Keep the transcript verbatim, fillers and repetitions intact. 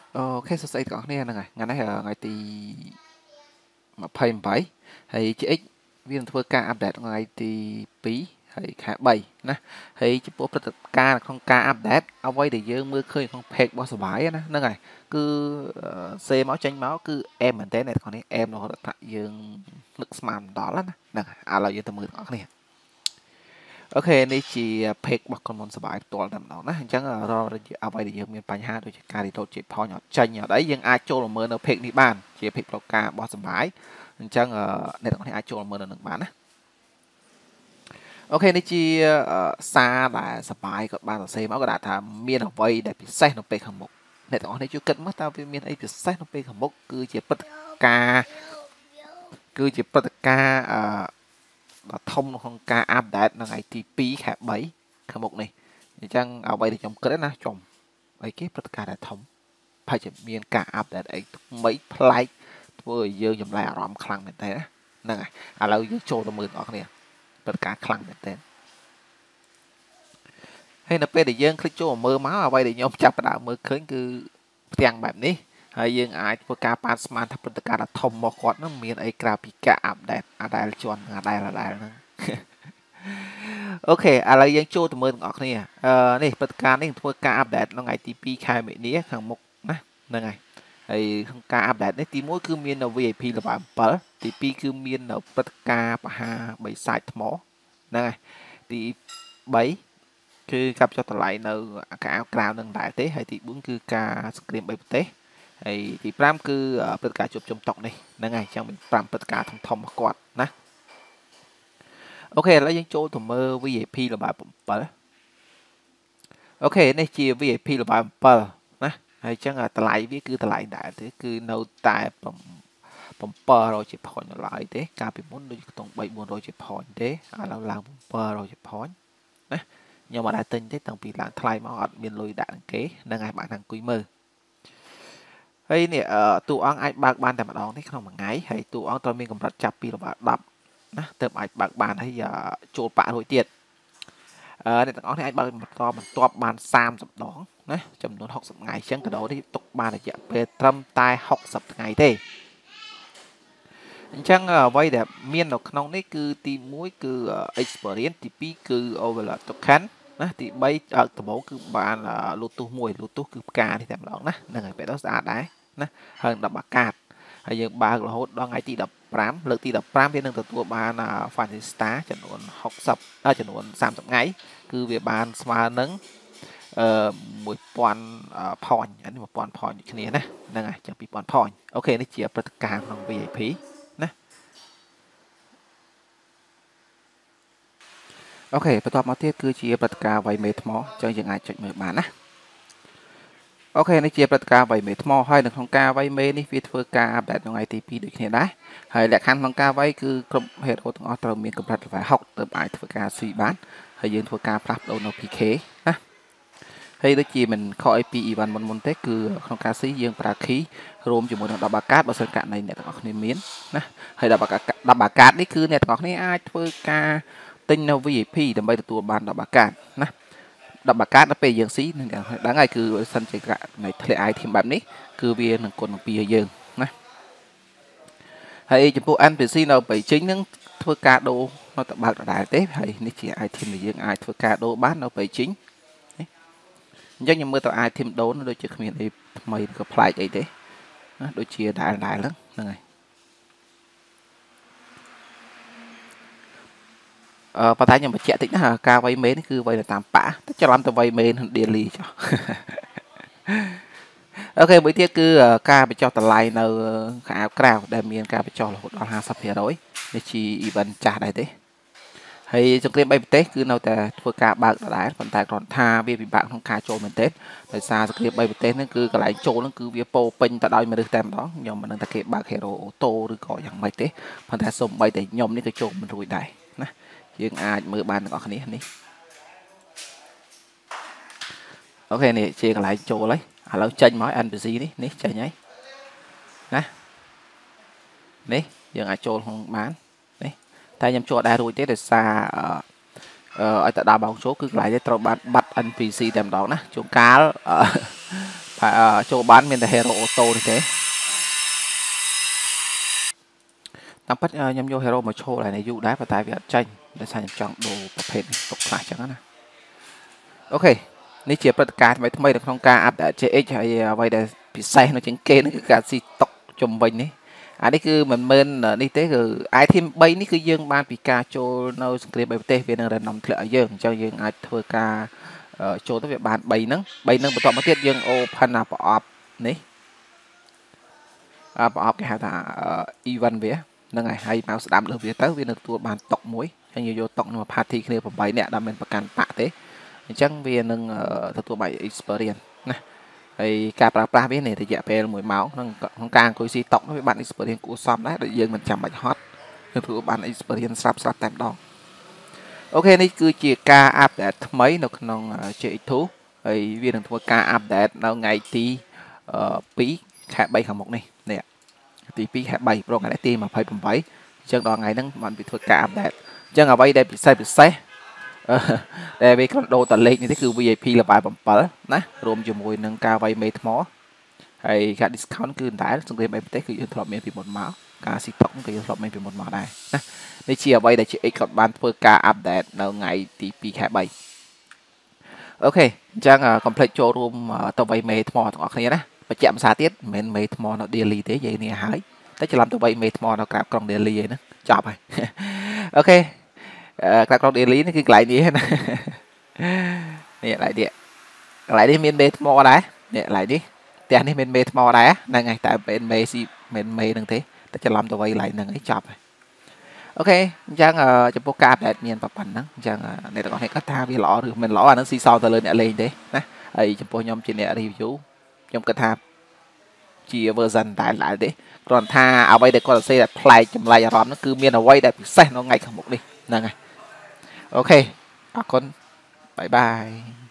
Ok, sơ sẩy có này nè, ngày nay ở ngày tí mà phây bảy hay chị x viên thưa ca update ngày tí pí hay khá bảy nè hay chị bố bật ca là không ca update ao quay để dương mưa khơi không phê bao số bài nè nè ngày cứ xe máu tranh máu cứ em mình thế này còn này em nó tại dương nước smart đó lắm nè à là dương tầm mười đó này អូខេនេះជា page របស់ក្រុមហ៊ុនសបាយផ្ទាល់តែម្ដងណាអញ្ចឹងរកអ្វីដែលយើងមានបញ្ហាដូចជាការ reload ជា point អត់ចេញអត់អីយើងអាចចូលមើលនៅ page នេះបានជា page ប្រកាសរបស់សបាយអញ្ចឹងអ្នកទាំងអស់គ្នាអាចចូលមើលនៅនឹងបានណាអូខេនេះជាសារដែលសបាយគាត់បានសរសេរមកគាត់ថាមានអ្វីដែលពិសេសនៅពេលខាងមុខអ្នកទាំងអស់គ្នាជួយគិតមើលតើវាមានអីពិសេសនៅពេលខាងមុខគឺជាព្រឹត្តិការណ៍គឺជាព្រឹត្តិការណ៍អឺ ដ៏ធំក្នុងការអាប់ដេតនៅថ្ងៃទីពីរខែបីខាងមុខនេះអញ្ចឹងអ្វីដែលខ្ញុំគិតណាចំអីគេព្រឹត្តិការណ៍ដែលធំប្រហែលជាមានការអាប់ដេតអីថ្មីប្លែកធ្វើឲ្យយើងចម្លែកអារម្មណ៍ខ្លាំងមែនតើហ្នឹងហើយឥឡូវយើងចូលទៅមើលបងប្អូនព្រឹត្តិការណ៍ខ្លាំងមែនតើហើយនៅពេលដែលយើងคลิกចូលមើលមកអ្វីដែលខ្ញុំចាប់ផ្ដើមមើលឃើញគឺផ្ទាំងបែបនេះហើយយើងអាចធ្វើការប៉ាត់ស្មានថាព្រឹត្តិការណ៍ដ៏ធំរបស់គាត់នឹងមានអីក្រៅពីការអាប់ដេតអាដែលជន់អាដែលអាដែលហ្នឹង អូខេឥឡូវយើងចូលទៅមើលទាំងអស់គ្នាអឺនេះព្រឹត្តិការណ៍នេះធ្វើការអាប់ដេតនៅថ្ងៃទីពីរខែមិនិនាខាងមុខណាហ្នឹងហើយហើយក្នុងការអាប់ដេតនេះទីមួយគឺមាននៅ វី ఐ พี level 7ទីពីរគឺមាននៅព្រឹត្តិការណ៍បហាបិសាចថ្មហ្នឹងហើយទីបីគឺការបញ្ចុះតម្លៃនៅការអៅក្រៅនឹងដែរទេហើយទីបួនគឺការសង្គ្រាមបីប្រទេសហើយទីប្រាំគឺព្រឹត្តិការណ៍ជួបជុំតុកនេះហ្នឹងហើយអញ្ចឹងមានប្រាំព្រឹត្តិការណ៍ធំធំរបស់គាត់ណា អូខេឥឡូវយើងចូលទៅមើល វី ఐ พี level 7អូខេនេះជា វី ఐ พี level 7ណាហើយអញ្ចឹងតម្លៃវាគឺតម្លៃដែរទេគឺនៅតែ bảy trăm ជា point នៅឡើយទេកាលពីមុនដូចខ្ទង់ ba trăm 400ជា point ទេឥឡូវឡើង bảy trăm ជា point ណាខ្ញុំអត់ដែរទិញទេតាំងពីឡើងថ្លៃមកអត់មានលុយដាក់នឹងគេហ្នឹងហើយbạnអង្គុយមើលហើយនេះតួអង្គអាចបើកបានតែម្ដងនេះក្នុងមួយថ្ងៃហើយតួអង្គត្រូវមានកម្រិតចាប់ពី level 10ណាទើបអាចបើកបានហើយចូលប៉ាក់រួចទៀតអឺអ្នកទាំងអស់នេះអាចបើកបន្តបន្ទាប់បានសាមសិបដងណាចំនួនhốc mươiថ្ងៃអញ្ចឹងកដោនេះទុកបានរយៈពេលត្រឹមតែhốc mươiថ្ងៃទេអញ្ចឹងអ្វីដែលមាននៅក្នុងនេះគឺទីមួយគឺ experience ទីពីរគឺ overlord token ណាទីបីដំបូងគឺបាន Lotus មួយ Lotus គឺផ្កានេះតែម្ដងណាហ្នឹងហើយពេលđóស្អាតដែរណាហើយ10បាកាតហើយយើងបើករហូតដល់ថ្ងៃទី15លើកទី15វានឹងទទួលបាន Fantasy Star ចំនួន60ចំនួន30ថ្ងៃគឺវាបានស្មើនឹងអឺ1000 point អានេះ1000 point ដូចគ្នាណាហ្នឹងហើយចាំ2000 point អូខេនេះជាព្រឹត្តិការណ៍ក្នុង វី ఐ พี ណាអូខេបន្ទាប់មកទៀតគឺជាព្រឹត្តិការណ៍វៃមេថ្មអញ្ចឹងយើងអាចចុចមើលបានណាអូខេនេះជាព្រឹត្តិការណ៍វៃមេថ្មហើយនៅក្នុងការវៃមេនេះវាធ្វើការអាប់ដេតថ្ងៃទីពីរដូចគ្នាដែរហើយលក្ខខណ្ឌក្នុងការវៃគឺគ្រប់ hero ទាំងអស់ត្រូវមានកម្រិត level 6ទើបអាចធ្វើការស៊ីបានហើយយើងធ្វើការផ្លាស់ប្ដូរនៅ พี เค ណាហើយដូចជាមិនខកអីពី event មុនមុនទេគឺក្នុងការស៊ីយើងប្រើ key រួមជាមួយនឹង10បាកាតបើសិនករណីអ្នកទាំងអស់គ្នាមានណាហើយ10បាកាត10បាកាតនេះគឺអ្នកទាំងអស់គ្នាអាចធ្វើការទិញនៅ វី ఐ พี ដើម្បីទទួលបាន10បាកាតណា10បាកាតដល់ពេលយើងស៊ីនឹងដឹងហើយគឺបើសិនជានៃធ្លាក់ item បែបនេះគឺវានឹងគុណនឹងពីរយើងណាហើយចំពោះ en พี ซี នៅបៃជីងនឹងធ្វើការដូរនៅតែបើកដដែលទេហើយនេះជា item ដែលយើងអាចធ្វើការដូរបាននៅបៃជីងអញ្ចឹងខ្ញុំមើលទៅ item ដូរដូចជាគ្មានអីថ្មីក៏ប្លែកអីទេណាដូចជាដែលដែលហ្នឹងហ្នឹងហើយអឺប៉ុន្តែខ្ញុំបញ្ជាក់តិចណាការវៃមេនគឺវៃតាមប៉ាតែច្រឡំទៅវៃមេន daily ចុះអូខេមួយទៀតគឺការបញ្ចុះតម្លៃនៅខាងក្រៅដែលមានការបញ្ចុះរហូតដល់ 50% នេះជា event ចាស់ដែរទេហើយសង្គ្រាមបីប្រទេសគឺនៅតែធ្វើការបើកដដែលប៉ុន្តែគ្រាន់ថាវាពិបាកក្នុងការចូលមែនទេដោយសារសង្គ្រាមបីប្រទេសហ្នឹងគឺកន្លែងចូលហ្នឹងគឺវាពោពេញទៅដោយមនុស្សតែម្ដងខ្ញុំមិនដឹងថាគេបើក hero auto ឬក៏យ៉ាងម៉េចទេប៉ុន្តែសូម្បីតែខ្ញុំនេះក៏ចូលមិនរួចដែរណាយើងអាចមើលបានទាំងអស់គ្នានេះអូខេនេះជាកន្លែងចូលហើយឥឡូវចេញមក en พี ซี នេះនេះចេញហើយណានេះយើងអាចចូលក្នុងបាននេះតែខ្ញុំចូលដែររួចទេដោយសារអឺឲ្យតែដល់បោកចូលគឺកន្លែងនេះត្រូវបានបាត់ en พี ซี តែម្ដងណាជួនកាលចូលបានមានតែ hero auto នេះទេតាមពិតខ្ញុំយក hero មកឈរlại này យូរដែរប៉ុន្តែវាអត់ចាញ់ដោយសារខ្ញុំចង់ដូរប្រភេទនេះទុកខ្លះចឹងណាអូខេនេះជាព្រឹត្តិការណ៍ថ្មីថ្មីនៅក្នុងការ update ជេ เอ็กซ์ ហើយអ្វីដែលពិសេសនៅជាងគេនេះគឺការស៊ីតុកជំវិញនេះអានេះគឺមិនមែននេះទេគឺ item 3នេះគឺយើងបានពីការចូលនៅសង្គ្រាម3ប្រទេសវានឹង random ធ្លាក់ឲ្យយើងអញ្ចឹងយើងអាចធ្វើការចូលទៅវាបាន3ហ្នឹង3ហ្នឹងបន្ទាប់មកទៀតយើង open អាប្រអប់នេះអាប្រអប់គេហៅថា event វាហ្នឹងហើយហើយមកស្ដាប់លើវាទៅវានឹងទទួលបានតុកមួយហើយយើងយកតុកនោះមក party គ្នា8នាក់ដែលមិនប្រកាន់បាក់ទេអញ្ចឹងវានឹងទទួលបាន experience ណាហើយការប្រើប្រាស់វានេះរយៈពេល1ម៉ោងក្នុងការអង្គុយស៊ីតុកវាបាន experience គួរសមដែរដែលយើងមិនចាំបាច់ហត់គឺទទួលបាន experience ស្រាប់ស្រាប់តែម្ដងអូខេនេះគឺជាការ update ថ្មីនៅក្នុង ជេ เอ็กซ์ ทู ហើយវានឹងធ្វើការ update នៅថ្ងៃទី2ខែ3ខាងមុខនេះនេះទី2ខែ3ប្រហែលទី28អញ្ចឹងដល់ថ្ងៃហ្នឹងបានវាធ្វើការ update អញ្ចឹងអ្វីដែលពិសេសពិសេសដែលវាគ្រាន់ដូរតលេខនេះទេគឺ វី ఐ พี level 7ណារួមជាមួយនឹងការវាយមេថ្មហើយការ discount គឺតែសង្គ្រាម3ប្រទេសគឺយើងធ្លាប់មានពីមុនមកការស៊ីតុកក៏យើងធ្លាប់មានពីមុនមកដែរណានេះជាអ្វីដែល ជេ เอ็กซ์ គាត់បានធ្វើការ update នៅថ្ងៃទី2ខែ3អូខេអញ្ចឹង complete ចូលរួមទៅវាយមេថ្មទាំងអស់គ្នាណាបញ្ជាក់ភាសាទៀតមិនមែនមេថ្មនៅ daily ទេនិយាយនេះហើយតែច្រឡំទៅវាយមេថ្មនៅក្រាបក្រុង daily ឯហ្នឹងចប់ហើយអូខេក្រាបក្រុង daily នេះគឺកន្លែងនេះណានេះកន្លែងនេះកន្លែងនេះមានមេថ្មដែរនេះកន្លែងនេះផ្ទះនេះមានមេថ្មដែរហ្នឹងហើយតែមិនមេស៊ីមិនមេហ្នឹងទេតែច្រឡំទៅវាយកន្លែងហ្នឹងឯងចប់ហើយអូខេអញ្ចឹងចំពោះការ update មានប៉ុណ្ណឹងអញ្ចឹងអ្នកទាំងអស់គ្នាគាត់ថាវាល្អឬមិនល្អអាហ្នឹងស៊ីសល់ទៅលើអ្នកលេងទេណាហើយចំពោះខ្ញុំជាអ្នក review ខ្ញុំគិតថាជា version តែឡើយទេគ្រាន់ថាអ្វីដែលគាត់សរសេរតែប្លែកចម្លែកអារម្មណ៍ហ្នឹងគឺមានអ្វីដែលពិសេសនៅថ្ងៃខាងមុខនេះហ្នឹងហើយអូខេអរគុណបាយបាយ